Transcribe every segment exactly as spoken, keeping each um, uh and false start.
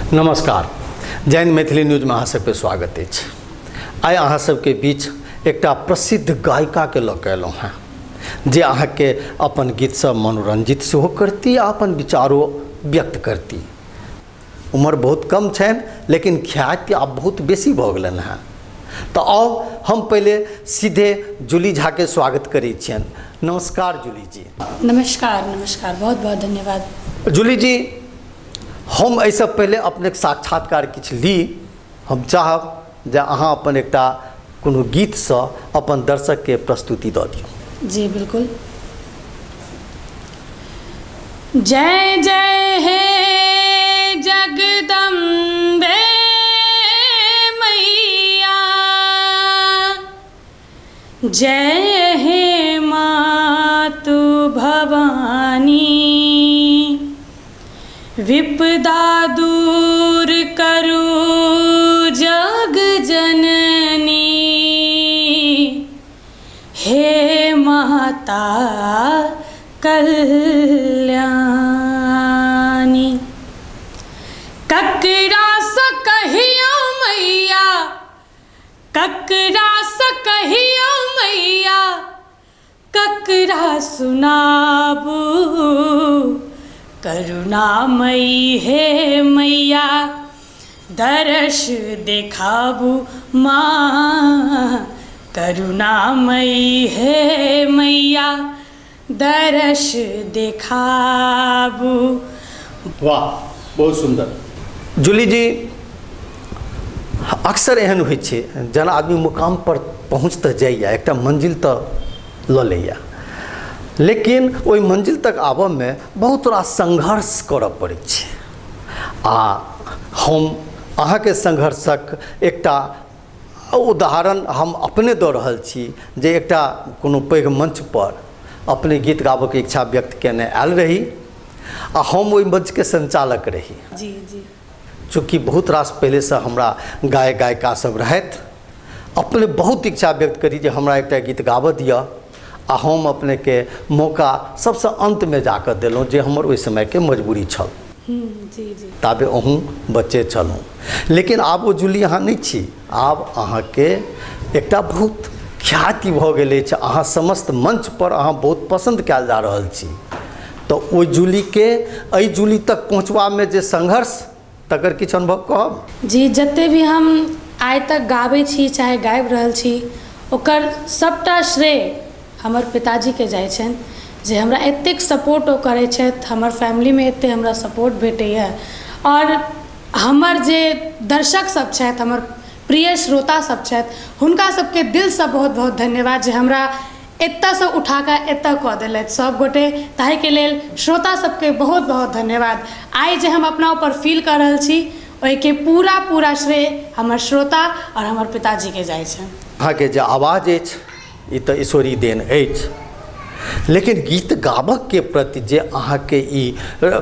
नमस्कार, जैन मैथिली न्यूज में अहाँ सबके स्वागत अछि। आइ अहाँ सबके बीच एकटा प्रसिद्ध गायिका के लऽ कऽ एलहुँ हैं जे अहाँ के अपन गीत से मनोरंजित सेहो करती आ अपन विचारो व्यक्त करती। उम्र बहुत कम छनि लेकिन ख्याति आब बहुत बेसी भऽ गेलनि हैं। तो आओ हम पहले सीधे जूली झा के स्वागत करै छियनि। नमस्कार जूली जी। नमस्कार नमस्कार, बहुत बहुत धन्यवाद। जूली जी, हम एहिसँ पहले अपने साक्षात्कार किछु ली। हम चाहब जे अहाँ अपन एकटा कोनो गीतसँ अपन दर्शक के प्रस्तुति दऽ दियौ। जी बिल्कुल। जय जय हे जगदम्बे मैया, जय हे मातु भवानी, विपदा दूर करू जग जननी, हे माता कल्याणी। ककरा स कहियो मैया, ककरा स कहियो मैया, ककरा सुनाबू, करुणामयी हे मैया, दर्श देखाबू माँ, करुणामयी हे मैया, दर्श देखाबू। वाह, बहुत सुंदर। जूली जी, अक्सर एहन होइ छै जेना आदमी मुकाम पर पहुँच तऽ जाइए, एकटा मंजिल तऽ लऽ लैए, लेकिन ओहि मंजिल तक आबऽ में बहुत रास संघर्ष करऽ पड़ै छै। आ हम अहाँके संघर्षक एकटा उदाहरण हम अपने दऽ रहल छी जे एकटा कोनो पैघ मंच पर अपने गीत गाबऽके इच्छा व्यक्त केने आयल रही आ हम ओहि मंच के संचालक रही। जी जी। चूँकि बहुत रास पहले से हमरा गायक गायिका सब रहथि, अपने बहुत इच्छा व्यक्त करी जे हमरा एकटा गीत गाबऽ दिअ, आ हम अपने के मौका सबसे अंत में जाकर दिलहुँ जे हमर ओहि समय के मजबूरी छल। जी जी। ताबे अहूँ बच्चे छलहुँ, लेकिन आब ओ जूली अहाँ नहीं छी। आब अहाँ के एकटा बहुत ख्याति भऽ गेल अछि, अहाँ समस्त मंच पर अहाँ बहुत पसंद कयल जा रहल छी। तो ओहि जूली के एहि जूली तक पहुँचबा में जे संघर्ष, तकर किछु अनुभव कहब? जी, जते भी हम आइ तक गाबै छी चाहे गाबि रहल छी, ओकर सबटा श्रेय हमर पिताजी के जाइ छनि जे हमरा एतेक सपोर्ट ओ करै छथि, हमर फैमिली में एते हमरा सपोर्ट भेटैए। और हमर जे दर्शक सब छथि, हमर प्रिय श्रोता सब छथि, हुनका सबके दिल से बहुत बहुत धन्यवाद जे हमरा एतऽ से उठा कऽ एतऽ कऽ देलथि सब गोटे। ताहि के लेल श्रोता सबके बहुत बहुत धन्यवाद। आइ जे हम अपना ऊपर फील कर रहल छी, ओहिके पूरा पूरा श्रेय हमर श्रोता और हमर पिताजी के जाइ छनि। अहाँके जे आवाज अछि ई तऽ ईश्वरी देन अछि, लेकिन गीत गाबक के प्रति जे अहाँ के ई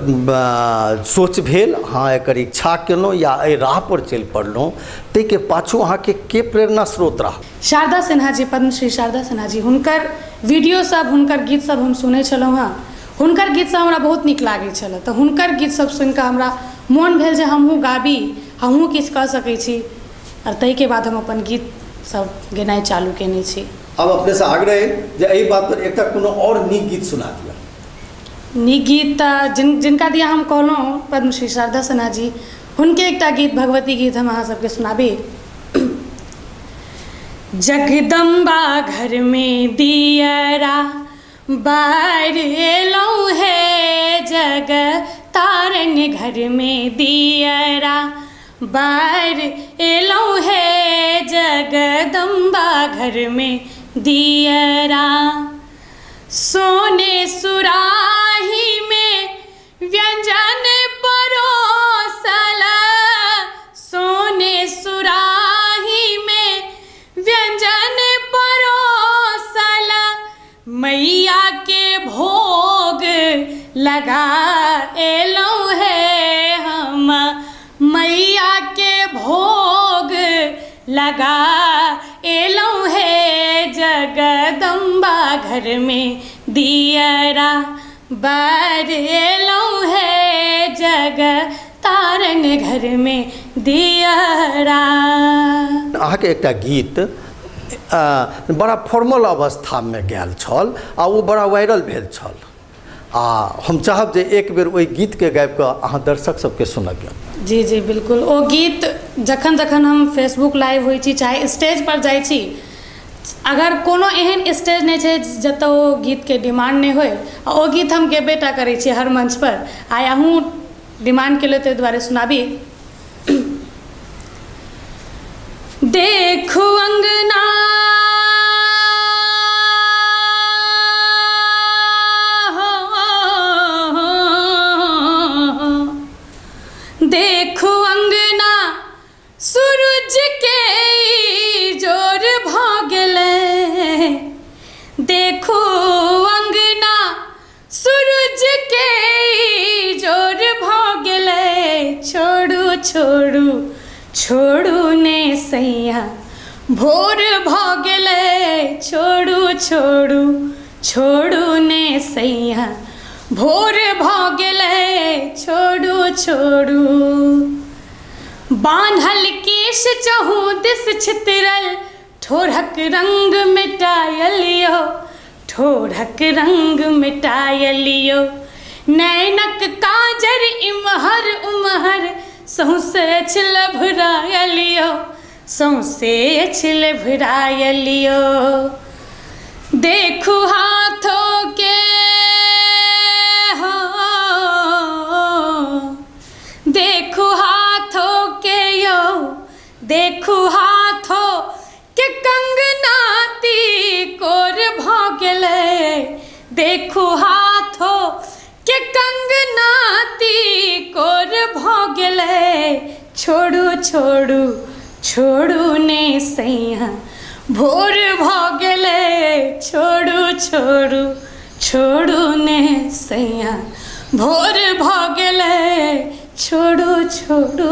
सोच भेल, अहाँ एकर इच्छा केलहुँ या एहि राह पर चलि पड़लहुँ, ताहि के पाछू अहाँ के के प्रेरणा स्रोत रहा? शारदा सिन्हा जी, पद्मश्री शारदा सिन्हा जी, हुनकर वीडियो सब, हुनकर गीत सब हम सुनै छलहुँ हँ। हुनकर गीत सब हमरा बहुत नीक लागै छल, तऽ हुनकर गीत सब सुनि कऽ हमरा मोन भेल जे हमहूँ गाबी, हमहूँ किछु कऽ सकै छी, और ताहि के बाद हम अपन गीत सब गेनाइ चालू केने छी। अब अपने से आग्रह है जे एहि बात पर एकटा कोनो और नीक गीत सुना दिया। नीक गीत जिन जिनका दिया हम कहलहुँ पद्मश्री शारदा सिन्हा जी, हुनके एकटा गीत भगवती गीत हम अहाँ सबके सुनाबी। जगदम्बा घर में दियरा बार एलौं है, जग तारन घर में दियरा बार एलौं है, जगदम्बा घर में दियरा। सोने सुराही में व्यंजन परोसला, सोने सुराही में व्यंजन परोसला, मैया के भोग लगा एलौं है हम, मैया के भोग लगा एलौं है, जगदम्बा घर में दियरा बार एलौं है, जग तारन घर में दियरा। अहाँके एकटा गीत आ, बड़ा फॉर्मल अवस्था में गायल छल आ वो बड़ा वायरल भेल छल आ हम चाहब जे एक बेर ओहि गीत के गाबि कऽ अहाँ दर्शक सबके सुनबियौ। जी जी बिल्कुल। ओ गीत जखन जखन हम फेसबुक लाइव होइ छी चाहे स्टेज पर जाइ छी, अगर कोनो एहन स्टेज नहीं छै जतऽ ओ गीत के डिमांड नहीं होय, ओ गीत हम गेबेटा करै छी हर मंच पर। आइ अहूँ डिमांड केले ताहि दुआरे सुनाबी। देखू अंगना देखू अंगना सूरज के जोर भ गेलै, देखू अंगना सूरज के जोर भ गेलै। छोड़ू छोड़ू छोड़ू ने सैया भोर भ गेलै। छोड़ू छोड़ू छोड़ू ने सैया भोर भ गेलै। छोड़ू छोड़ू बान्हल केश चहु दिस छितरल, ठोरक रंग मिटायलियो ठोरक रंग मिटायलियो। नैनक काजर इमहर उमहर सौंसे छिलभरायलियो सौंसे छिलभरायलियो। देखू हाथों के हो देखू हाथों के यो देखू हाथों के कंगनाती कोर भ गेलै। देखू हाथों के कंगनाती कोर भ गेलै। छोड़ू छोड़ू छोड़ू ने सैया भोर भ गेलै। छोड़ू छोड़ू छोड़ू ने सैया भोर भ गेलै। छोड़ू छोड़ू।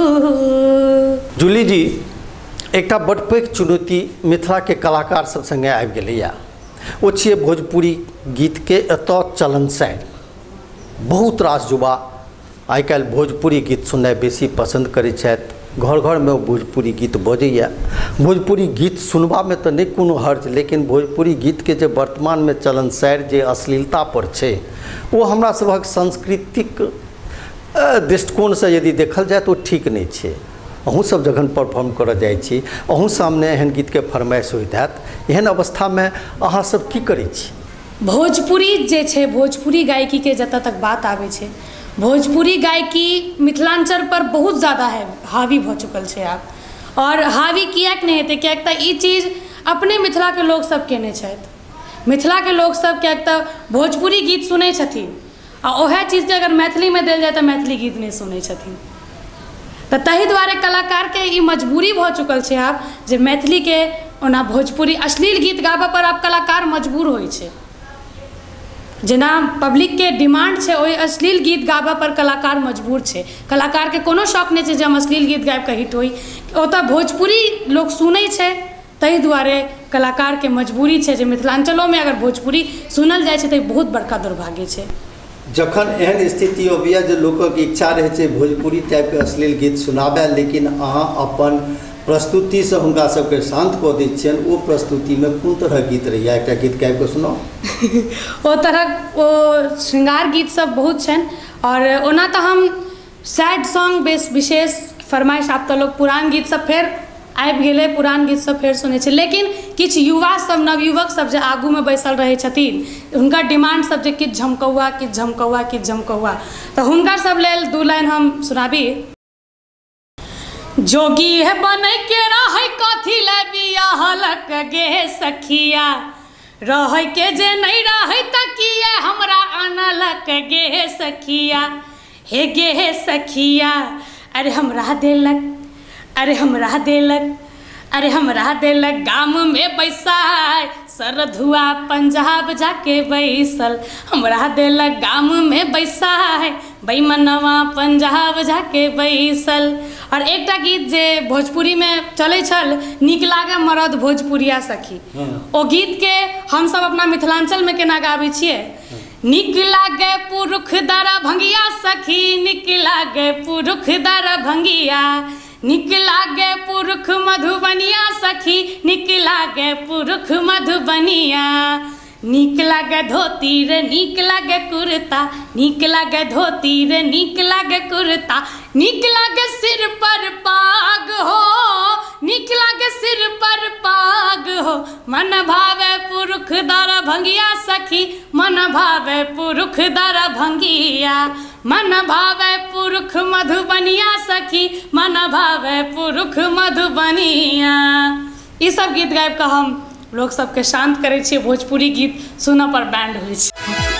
जूली जी, एकटा बड़ पैघ चुनौती मिथिला के कलाकार सब संगे आबि गेलैया, ओ छियै भोजपुरी गीत के एतऽ चलन साइड। बहुत रास युवा आइ काल्हि भोजपुरी गीत सुननाइ बेसी पसंद करै छथि, घर घर में भोजपुरी गीत बजैया। भोजपुरी गीत सुनबा में तो नहीं कोनो हर्ज, लेकिन भोजपुरी गीत के जे वर्तमान में चलन साइड जे अश्लीलता पर छै, वो हमरा सभक सांस्कृतिक दृष्टिकोण से यदि देखल जाए तो ठीक नहीं छै। अहूँ सब जखन परफॉर्म करऽ जाइ छी, अहूँ सामने एहन गीत के फरमाइश होइत हैत। एहन अवस्था में अहाँ सब की करै छी? भोजपुरी जे छै, भोजपुरी गायकी के जतऽ तक बात आबै छै, भोजपुरी गायकी मिथिलांचल पर बहुत ज़्यादा है हावी भऽ चुकल छै आब। और हावी किएक नहीं हेतै? किएक तऽ ई चीज अपने मिथिला के लोग सब केने छथि। मिथिला के लोग सब किएक तऽ भोजपुरी गीत सुनै छथिन, आ ओहे चीज के अगर मैथिली में देल जाए तऽ मैथिली गीत नहीं सुनै छथिन। तऽ ताहि दुआरे कलाकार के ई मजबूरी भऽ चुकल छै आब जे मैथिली के ओना भोजपुरी अश्लील गीत गाबऽ पर आब कलाकार मजबूर होइ छै। जेना पब्लिक के डिमांड छै, ओहि अश्लील गीत गाबऽ पर कलाकार मजबूर छै। कलाकार के कोनो शौक नहीं छै जे हम अश्लील गीत गाबि कऽ हिट होई। ओतऽ भोजपुरी लोग सुनै छै, ताहि दुआरे कलाकार के मजबूरी छै जे मिथिलांचलो में अगर भोजपुरी सुनल जाइ छै तऽ बहुत बड़का दुर्भाग्य छै। जखन एहन स्थिति अबैया जे लोकक इच्छा रहै छै भोजपुरी टाइप के अश्लील गीत सुनाबे, लेकिन अहाँ अपन प्रस्तुति से हुनका सबके शांत कऽ दै छियनि, ओ प्रस्तुति में कोन तरह गीत रहैया? एकटा गीत गाबि कऽ सुनाउ। ओ तरह ओ श्रृंगार गीत सब बहुत छनि, और ओना तऽ हम सैड सॉन्ग बेस विशेष फरमाइश आब तऽ लोग पुरान गीत सब फेर आबि गेलै, पुरान गीत सब फेर सुनै छै। लेकिन किछु युवा सब, नवयुवक सब जे आगू में बैसल रहै छथिन, हुनकर डिमांड सब जे किछु झमकौआ किछु झमकौआ किछु झमकौआ, तऽ हुनकर सब लेल दू लाइन हम सुनाबी। जोगी है बनै के रहै कथी ले बियाहलक गे सखिया, रहै के जे नहीं रहै त किए हमरा आनलक गे सखिया। हे गे सखिया, अरे हमरा देलक अरे हमरा देलक अरे हमरा देलक गाम में बैसाय, सरधुआ पंजाब जाके बैसल। हमरा देलक गाम में बैसाय, बैमनवा पंजाब जाके बैसल। और एकटा गीत जे भोजपुरी में चलै छल, नीक लागे मरद भोजपुरिया सखी, ओ गीत के हम सब अपना मिथिलांचल में केना गाबै छियै निक लागे पुरुख दर भंगिया सखी, निक लागे पुरुख दर भंगिया, निक लागे पुरुख मधुबनिया सखी, निक लागे पुरुख मधुबनिया। नीक लागे धोती रे नीक लागे कुर्ता, नीक लागे धोती रे नीक लागे कुर्ता, नीक लागे सिर पर पाग हो, नीक लागे सिर पर पाग हो। मन भावे पुरुख दर भंगिया सखी, मन भावे पुरुख दर भंगिया, मन भावे पुरुख मधुबनिया सखी, मन भावे पुरुख मधुबनिया। ई सब गीत गाबि कऽ हम लोग सबके शांत करै छियै। भोजपुरी गीत सुनऽ पर बैंड होइ छै।